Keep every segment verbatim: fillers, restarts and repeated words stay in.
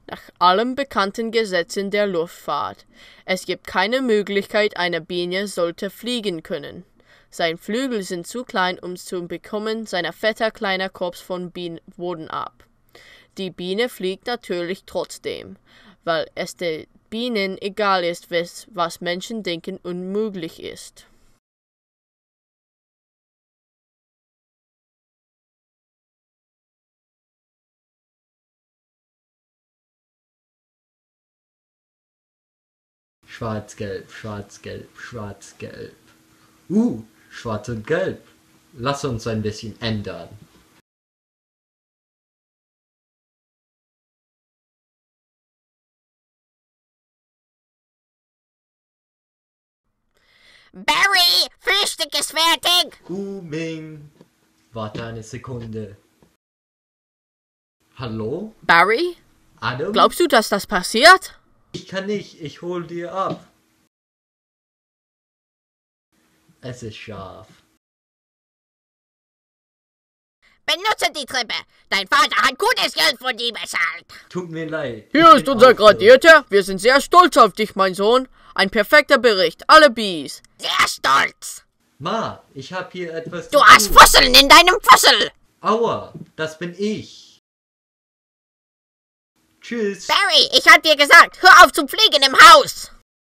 Nach allen bekannten Gesetzen der Luftfahrt. Es gibt keine Möglichkeit, eine Biene sollte fliegen können. Seine Flügel sind zu klein, um zu bekommen, sein fetter kleiner Kopf von Boden ab. Die Biene fliegt natürlich trotzdem, weil es den Bienen egal ist, was Menschen denken unmöglich ist. Schwarz-Gelb, Schwarz-Gelb, Schwarz-Gelb. Uh, Schwarz und Gelb. Lass uns ein bisschen ändern. Barry, Frühstück ist fertig! Uh, Ming. Warte eine Sekunde. Hallo? Barry? Adam? Glaubst du, dass das passiert? Ich kann nicht, ich hol dir ab. Es ist scharf. Benutze die Treppe. Dein Vater hat gutes Geld von dir bezahlt. Tut mir leid. Hier Ich ist bin unser aufgeregt. Gradierter. Wir sind sehr stolz auf dich, mein Sohn. Ein perfekter Bericht. Alle Bees. Sehr stolz. Ma, ich hab hier etwas Du zu hast tun. Fusseln in deinem Fussel. Aua, das bin ich. Tschüss. Barry, ich hab dir gesagt, hör auf zu fliegen im Haus.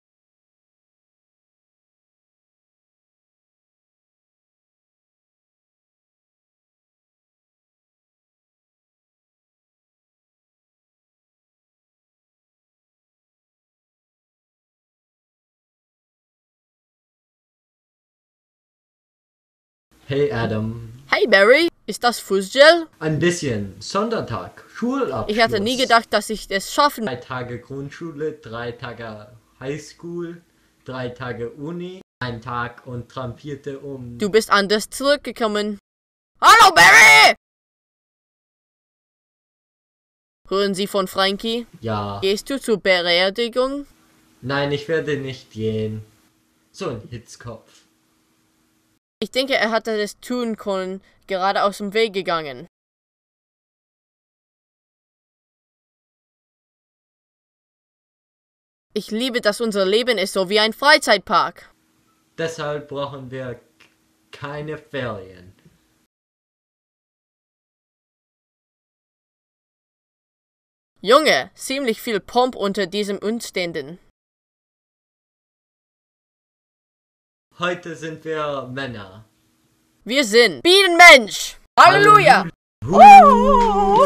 Hey Adam. Hey Barry, ist das Fußgel? Ein bisschen. Sondertag. Schulabschluss. Ich hatte nie gedacht, dass ich es schaffen. Drei Tage Grundschule, drei Tage Highschool, drei Tage Uni, ein Tag und trampierte um. Du bist anders zurückgekommen. Hallo Barry! Hören Sie von Frankie? Ja. Gehst du zur Beerdigung? Nein, ich werde nicht gehen. So ein Hitzkopf. Ich denke, er hatte es tun können, gerade aus dem Weg gegangen. Ich liebe, dass unser Leben ist so wie ein Freizeitpark. Deshalb brauchen wir keine Ferien. Junge, ziemlich viel Pomp unter diesem Umständen. Heute sind wir Männer. Wir sind Bienenmensch. Halleluja! Halleluja.